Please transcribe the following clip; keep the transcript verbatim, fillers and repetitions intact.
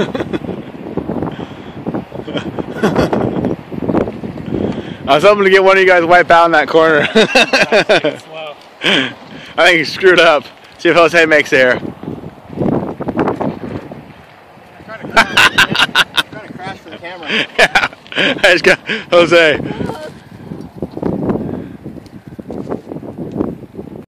I was hoping to get one of you guys wipe out in that corner. I think he screwed up. See if Jose makes there. I'm trying to crash for the camera. Yeah. I just got Jose.